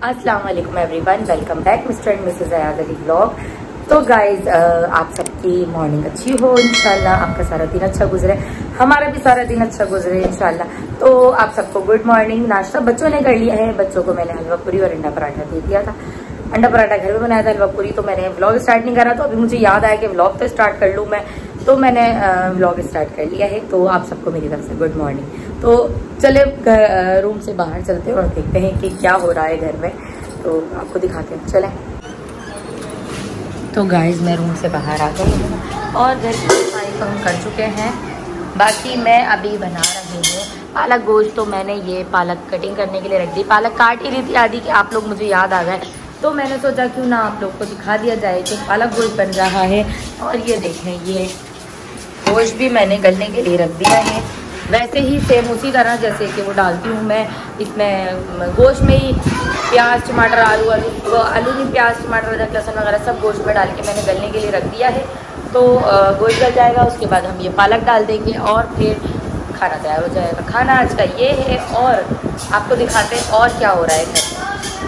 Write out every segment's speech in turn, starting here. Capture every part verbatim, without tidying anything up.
अस्सलाम वालेकुम everyone, welcome back Mr and Mrs Ayaz Ali vlog. तो गाइज आप सबकी मॉर्निंग अच्छी हो इंशाल्लाह, आपका सारा दिन अच्छा गुजरे, हमारा भी सारा दिन अच्छा गुजरे इंशाल्लाह। तो आप सबको गुड मॉर्निंग। नाश्ता बच्चों ने कर लिया है, बच्चों को मैंने हलवा पूरी और अंडा पराठा दे दिया था। अंडा पराठा घर में बनाया था, हलवा पूरी तो मैंने व्लॉग स्टार्ट नहीं करा, तो अभी मुझे याद आया कि व्लॉग तो स्टार्ट कर लूँ मैं, तो मैंने व्लॉग स्टार्ट कर लिया है। तो आप सबको मेरी तरफ से गुड मॉर्निंग। तो चले रूम से बाहर चलते हैं और देखते हैं कि क्या हो रहा है घर में, तो आपको दिखाते हैं, चलें। तो गाइस मैं रूम से बाहर आ गई हूँ और घर की सफाई तो हम कर चुके हैं। बाकी मैं अभी बना रही हूँ पालक गोश्त। तो मैंने ये पालक कटिंग करने के लिए रख दी, पालक काट ही रही थी आदि कि आप लोग मुझे याद आ गए, तो मैंने सोचा क्यों ना आप लोग को दिखा दिया जाए कि पालक गोश्त बन रहा है। और ये देखें, ये गोश्त भी मैंने गलने के लिए रख दिया है, वैसे ही सेम उसी तरह जैसे कि वो डालती हूँ मैं इसमें गोश्त में ही प्याज टमाटर आलू आलू आलू नहीं प्याज टमाटर अदरक लहसुन वगैरह सब गोश्त में डाल के मैंने गलने के लिए रख दिया है। तो गोश्त गल जाएगा, उसके बाद हम ये पालक डाल देंगे और फिर खाना तैयार हो जाएगा। खाना आज का ये है और आपको दिखाते हैं और क्या हो रहा है घर।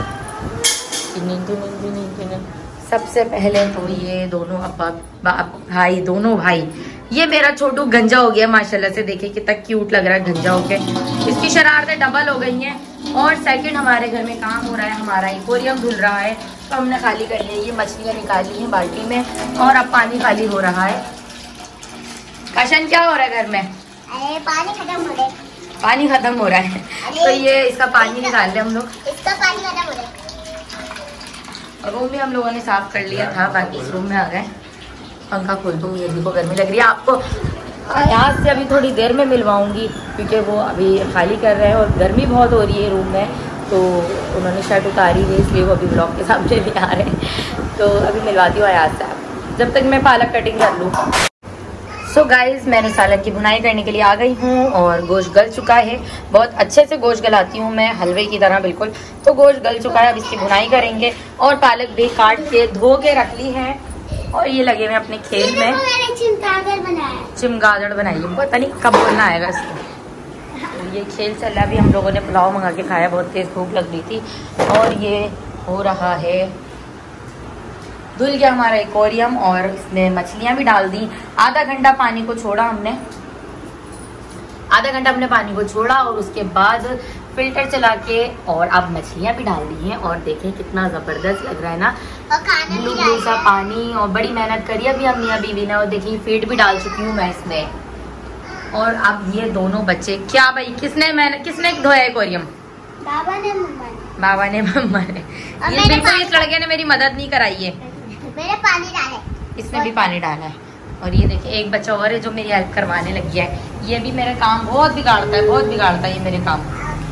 सबसे पहले तो ये दोनों अब्बा भाई दोनों भाई, ये मेरा छोटू गंजा हो गया माशाल्लाह से, देखिए कितना क्यूट लग रहा है गंजा होके, इसकी शरारतें डबल हो गई हैं। और सेकंड हमारे घर में काम हो रहा है, हमारा एक्वेरियम धुल रहा है, तो हमने खाली कर लिया, ये मछलियाँ निकाली हैं बाल्टी में और अब पानी खाली हो रहा है। काशन क्या हो रहा है घर में? अरे पानी खत्म हो रहा है, पानी खत्म हो रहा है, तो ये इसका पानी निकाल रहे हम लोग, इसका पानी खत्म हो रहा है। रूम भी हम लोगों ने साफ कर लिया था, बाकी इस रूम में आ गए। पंखा खोल दूँ, ये भी को गर्मी लग रही है। आपको यहाँ से अभी थोड़ी देर में मिलवाऊंगी क्योंकि वो अभी खाली कर रहे हैं और गर्मी बहुत हो रही है रूम में, तो उन्होंने शर्ट उतारी है इसलिए वो अभी ब्लॉग के सामने नहीं आ रहे हैं। तो अभी मिलवाती हूँ यहाँ से, जब तक मैं पालक कटिंग कर लूँ। सो गाइज मैंने सालन की भुनाई करने के लिए आ गई हूँ और गोश्त गल चुका है, बहुत अच्छे से गोश्त गलाती हूँ मैं हलवे की तरह बिल्कुल। तो गोश्त गल चुका है, अब इसकी भुनाई करेंगे और पालक भी काट के धो के रख ली है और ये लगे हुए अपने खेल में। मैंने चिमगादड़ बनाया, चिमगादड़ बनाई है, पता नहीं कब बोलना आएगा इसको। तो ये खेल चल रहा है, अभी हम लोगों ने पुलाव मंगा के खाया, बहुत तेज भूख लग रही थी। और ये हो रहा है, धुल गया हमारा एक्वेरियम और इसमें मछलियां भी डाल दी। आधा घंटा पानी को छोड़ा हमने, आधा घंटा हमने पानी को छोड़ा और उसके बाद फिल्टर चला के और अब मछलियां भी डाल दी हैं। और देखें कितना जबरदस्त लग रहा है ना, ब्लू ब्लू सा पानी, और बड़ी मेहनत करी अभी अम्मी बीवी ने। और देखिए फीड भी डाल चुकी हूँ मैं इसमें। और अब ये दोनों बच्चे, क्या भाई किसने मैंने किसने धोया एक्वेरियम? बाबा ने मम्मा ने। बाबा ने मम्मा ने। ये बिल्कुल इस लड़के ने मेरी मदद नहीं कराई है, मैंने पानी डाला, इसमें भी पानी डाला है। और ये देखिए एक बच्चा और है जो मेरी हेल्प करवाने लग गया है, ये भी मेरे काम बहुत बिगाड़ता है, बहुत बिगाड़ता है ये मेरे काम।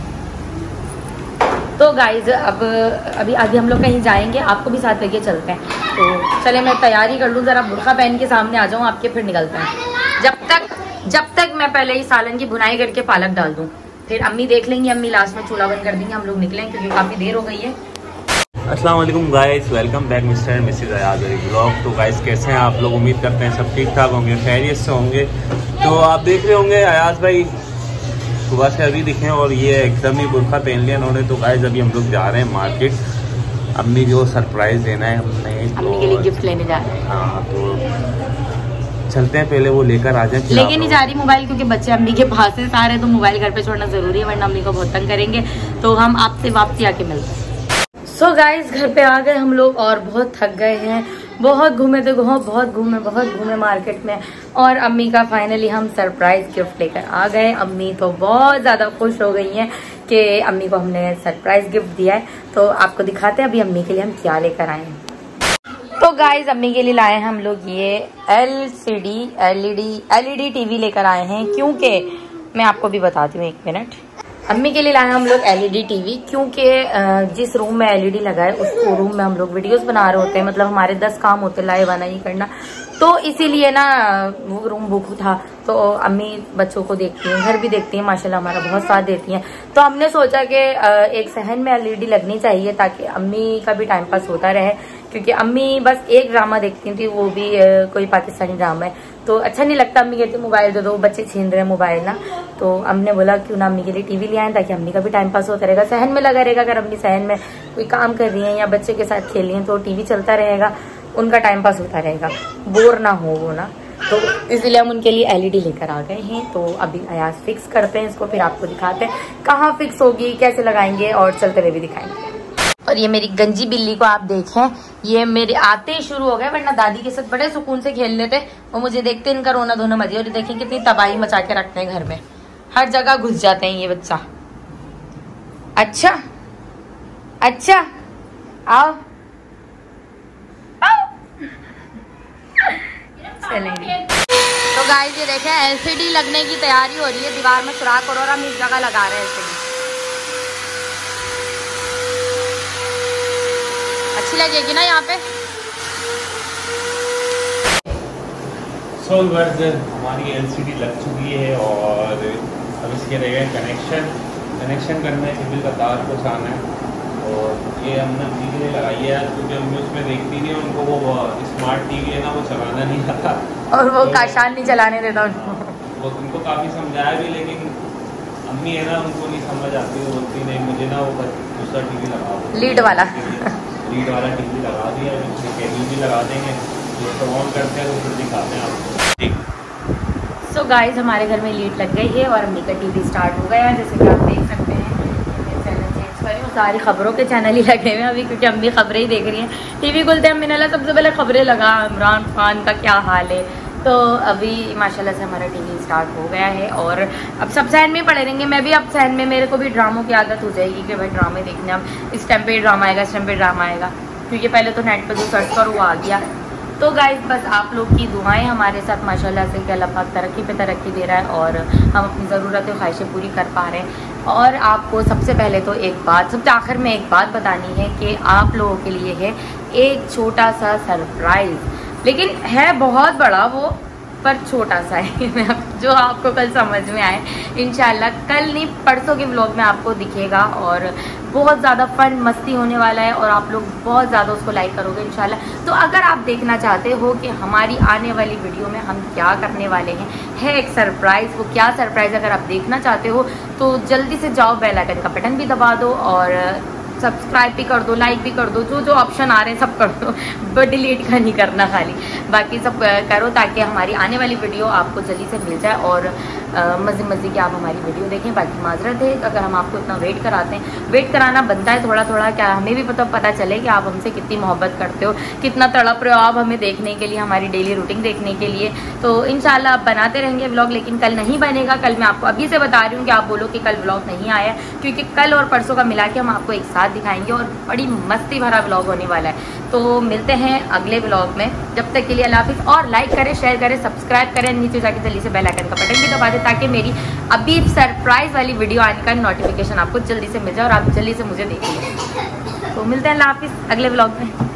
तो गाइज अब अभी आगे हम लोग कहीं जाएंगे, आपको भी साथ लेके चलते हैं। तो चले मैं तैयारी कर लूँ, ज़रा बुर्खा पहन के सामने आ जाऊँ आपके, फिर निकलते हैं। जब तक जब तक मैं पहले ही सालन की भुनाई करके पालक डाल दूँ, फिर अम्मी देख लेंगी, अम्मी लास्ट में चूल्हा बंद कर देंगे, हम लोग निकलें क्योंकि काफ़ी देर हो गई है। अस्सलाम वालेकुम guys, welcome back Mr and Mrs Ayaz Ali vlog. तो गाइस कैसे हैं आप लोग? उम्मीद करते हैं सब ठीक ठाक होंगे, खैरियत से होंगे। तो आप देख रहे होंगे अयाज भाई सुबह से अभी दिखे और ये एकदम ही बुर्खा पहन लिया इन्होंने। तो गाइस अभी हम लोग जा रहे हैं मार्केट, अम्मी को सरप्राइज़ देना है हमने, अम्मी के लिए गिफ्ट लेने जा रहे हैं। हाँ तो चलते हैं, पहले वो लेकर आ जाए। लेके नहीं जा रही मोबाइल क्योंकि बच्चे अम्मी के पास से सारे, तो मोबाइल घर पे छोड़ना जरूरी है वरना अम्मी को बहुत तंग करेंगे। तो हम आपसे वापसी आके मिलते हैं। सो so गाइस घर पे आ गए हम लोग और बहुत थक गए हैं, बहुत घूमे थे बहुत बहुत घूमे बहुत घूमे मार्केट में। और अम्मी का फाइनली हम सरप्राइज गिफ्ट लेकर आ गए। अम्मी तो बहुत ज़्यादा खुश हो गई हैं कि अम्मी को हमने सरप्राइज गिफ्ट दिया है। तो आपको दिखाते हैं अभी अम्मी के लिए हम क्या लेकर आए हैं। तो गाइज अम्मी के लिए लाए हैं हम लोग ये L C D L E D L E D TV लेकर आए हैं, क्योंकि मैं आपको भी बताती हूँ, एक मिनट। अम्मी के लिए लाए हम लोग एल ई डी टीवी, क्योंकि जिस रूम में एल ई डी लगा है उस रूम में हम लोग वीडियोस बना रहे होते हैं, मतलब हमारे दस काम होते हैं लाइव आना ही करना, तो इसीलिए ना वो रूम बुक था। तो अम्मी बच्चों को देखती हैं, घर भी देखती हैं, माशाल्लाह हमारा बहुत साथ देती हैं। तो हमने सोचा कि एक सहन में एल ई डी लगनी चाहिए ताकि अम्मी का भी टाइम पास होता रहे क्योंकि अम्मी बस एक ड्रामा देखती थी, वो भी आ, कोई पाकिस्तानी ड्रामा है, तो अच्छा नहीं लगता। अम्मी कहती मोबाइल दे दो, बच्चे छीन रहे हैं मोबाइल ना। तो हमने बोला क्यों ना अम्मी के लिए टीवी ले आए, ताकि अम्मी का भी टाइम पास होता रहेगा, सहन में लगा रहेगा। अगर अम्मी सहन में कोई काम कर रही है या बच्चे के साथ खेल रही है तो टीवी चलता रहेगा, उनका टाइम पास होता रहेगा, बोर ना हो वो ना। तो इसलिए हम उनके लिए एलईडी लेकर आ गए हैं। तो अभी अयाज फिक्स करते हैं इसको, फिर आपको दिखाते हैं कहाँ फिक्स होगी, कैसे लगाएंगे और चलते हुए भी दिखाएंगे। और ये मेरी गंजी बिल्ली को आप देखें, ये मेरे आते ही शुरू हो गए, वरना दादी के साथ बड़े सुकून से खेल लेते और मुझे देखते इनका रोना धोना मजे। और देखें कितनी तबाही मचा के रखते हैं घर में, हर जगह घुस जाते हैं ये बच्चा। अच्छा अच्छा आओ आओ चलेंगे। तो गाइस ये देखें एलसीडी लगने की तैयारी हो रही है, दीवार में सुराख और हम इस जगह लगा रहे हैं एलसीडी। अच्छी लगेगी ना यहाँ पे। सो गाइस हमारी एलसीडी लग चुकी है और अब इसके रह गए कनेक्शन कनेक्शन करना है, केबल का तार को साना है। और ये हमने टीवी लगाई है क्योंकि हमने उसमें देखती नहीं, उनको वो स्मार्ट टीवी है ना वो चलाना नहीं आता और वो तो काशान नहीं चलाने देता उनको। वो उनको काफ़ी समझाया भी, लेकिन अम्मी है ना उनको नहीं समझ आती, वो बोलती नहीं मुझे ना वो दूसरा टीवी लगा दो, लीड वाला लीड वाला टीवी लगा दिया, उसमें केबल भी लगा देंगे, जिसको ऑन करते हैं तो फिर दिखाते हैं आपको। सो गाइस हमारे घर में लीड लग गई है और अम्मी का टीवी स्टार्ट हो गया है, जैसे कि आप देख सकते हैं। चैनल चेंज करें, सारी खबरों के चैनल ही लगे हुए हैं अभी, क्योंकि अम्मी खबरें ही देख रही हैं। टीवी खुलते हैं अम्मी ने सबसे पहले खबरें लगा, इमरान खान का क्या हाल है। तो अभी माशाल्लाह से हमारा टीवी स्टार्ट हो गया है और अब सब सहन में पड़े रहेंगे। मैं भी अब सहन में, मेरे को भी ड्रामों की आदत हो जाएगी कि भाई ड्रामे देखने, अब इस टाइम पे ड्रामा आएगा, इस टाइम पे ड्रामा आएगा, क्योंकि पहले तो नेट पे जो सर्च करो वो आ गया। तो गाइस बस आप लोग की दुआएं हमारे साथ माशाल्लाह से कि अल्लाह पाक तरक्की पे तरक्की दे रहा है और हम अपनी ज़रूरतें ख्वाहिशें पूरी कर पा रहे हैं। और आपको सबसे पहले तो एक बात, सबसे आखिर में एक बात बतानी है कि आप लोगों के लिए है एक छोटा सा सरप्राइज़, लेकिन है बहुत बड़ा वो, पर छोटा सा है जो आपको कल समझ में आए इंशाल्लाह। कल नहीं परसों के व्लॉग में आपको दिखेगा और बहुत ज़्यादा फन मस्ती होने वाला है और आप लोग बहुत ज़्यादा उसको लाइक करोगे इंशाल्लाह। तो अगर आप देखना चाहते हो कि हमारी आने वाली वीडियो में हम क्या करने वाले हैं, है एक सरप्राइज़, वो क्या सरप्राइज़ अगर आप देखना चाहते हो तो जल्दी से जाओ, बेल आइकन का बटन भी दबा दो और सब्सक्राइब भी कर दो, लाइक भी कर दो, जो जो ऑप्शन आ रहे हैं सब कर दो, बट डिलीट का नहीं करना, खाली बाकी सब करो ताकि हमारी आने वाली वीडियो आपको जल्दी से मिल जाए और मज़े मज़े की आप हमारी वीडियो देखें। बाकी माजरत है अगर हम आपको इतना वेट कराते हैं, वेट कराना बनता है थोड़ा थोड़ा, क्या हमें भी पता पता चले कि आप हमसे कितनी मोहब्बत करते हो, कितना तड़प रहे हो आप हमें देखने के लिए, हमारी डेली रूटीन देखने के लिए। तो इंशाल्लाह आप बनाते रहेंगे व्लॉग, लेकिन कल नहीं बनेगा। कल मैं आपको अभी से बता रही हूँ कि आप बोलो कि कल व्लॉग नहीं आया, क्योंकि कल और परसों का मिला के हम आपको एक साथ दिखाएंगे और बड़ी मस्ती भरा व्लॉग होने वाला है। तो मिलते हैं अगले व्लॉग में, जब तक के लिए अल्लाह हाफिज़। और लाइक करें, शेयर करें, सब्सक्राइब करें, नीचे जाके जल्दी से बेल आइकन का बटन भी दबा दें ताकि मेरी अभी सरप्राइज वाली वीडियो आने का नोटिफिकेशन आपको जल्दी से मिल जाए और आप जल्दी से मुझे देखिए। तो मिलते हैं अल्लाह हाफिज़ अगले व्लॉग में।